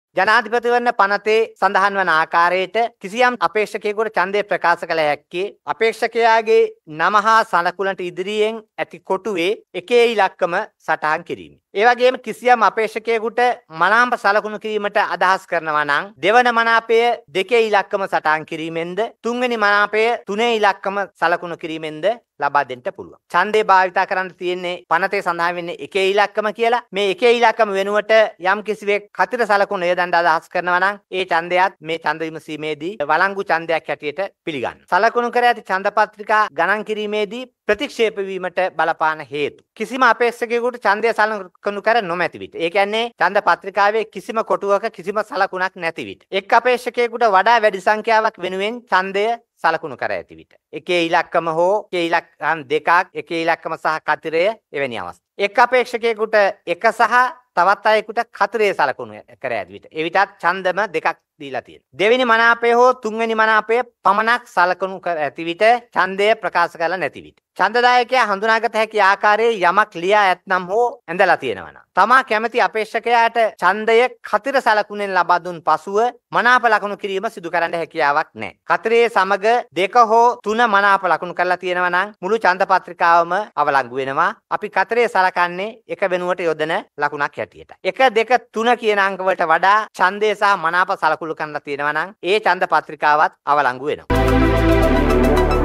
ජනාධිපතිවරණ පනතේ සඳහන් වන ආකාරයට කිසියම් අපේක්ෂකයෙකුට ඡන්දය ප්‍රකාශ කළ හැක්කේ අපේක්ෂකයාගේ නම හා සලකුණට ඉදිරියෙන් ඇති කොටුවේ එකේ ඉලක්කම සටහන් කිරීම. ඒ වගේම කිසියම් අපේක්ෂකයෙකුට මනාප සලකුණු කිරීමට අදහස් කරනවා නම් දෙවන මනාපය දෙකේ ඉලක්කම සටහන් කිරීමෙන්ද තුන්වෙනි මනාපය තුනේ ඉලක්කම සලකුණු කිරීමෙන්ද ලබා දෙන්න පුළුවන්. ඡන්දේ භාවිතා කරන්න තියෙන්නේ පනතේ සඳහන් වෙන්නේ එකේ ඉලක්කම කියලා. මේ එකේ ඉලක්කම වෙනුවට යම් කිසිවෙක් කතර සලකුණු යොදන්න අදහස් කරනවා නම් ඒ ඡන්දයත් මේ ඡන්ද විමසීමේදී වළංගු ඡන්දයක් හැටියට පිළිගන්න. සලකුණු කර ඇති ඡන්ද පත්‍රිකා ගණන් කිරීමේදී ප්‍රතික්ෂේප වීමට බලපාන හේතු. කිසිම අපේක්ෂකයෙකුට ඡන්දය සලකුණු කර නොමැති විට. ඒ කියන්නේ ඡන්ද පත්‍රිකාවේ කිසිම කොටුවක කිසිම සලකුණක් නැති විට. එක් අපේක්ෂකයෙකුට වඩා වැඩි සංඛ්‍යාවක් වෙනුවෙන් ඡන්දය සලකුණු කර ඇති විට. එකේ ඉලක්කම හෝ එකේ ඉලක්කම් දෙකක් එකේ ඉලක්කම සහ කතරය එවැනි අවස්ථා. එක් අපේක්ෂකයෙකුට එක සහ තවත් අයෙකුට කතරේ සලකුණු කර ඇති විට. එවිටත් ඡන්දම දෙකක් දීලා තියෙනවා. දෙවෙනි මනාපය හෝ තුන්වෙනි මනාපය පමණක් සලකුණු කර ඇති විට ඡන්දය ප්‍රකාශ කරලා නැති විට. ඡන්දදායකයා හඳුනාගත හැකි ආකාරයේ යමක් ලියා ඇතනම් හෝ ඇඳලා තියෙනවා නම් තමා කැමැති අපේක්ෂකයාට ඡන්දය කතර සලකුණෙන් ලබා දුන් පසුව මනාප ලකුණු කිරීම සිදු කරන්න හැකියාවක් නැහැ. කතරේ සමග දෙක හෝ තුන මනාප ලකුණු කරලා තියෙනවා නම් මුළු ඡන්ද පත්‍රිකාවම අවලංගු වෙනවා. අපි කතරේ සලකන්නේ එක වෙනුවට යොදන ලකුණක් හැටියට. 1 2 3 කියන අංක වලට වඩා ඡන්දය සහ මනාප සලකුණු කරලා තියෙනවා නම් ඒ ඡන්ද පත්‍රිකාවත් අවලංගු වෙනවා.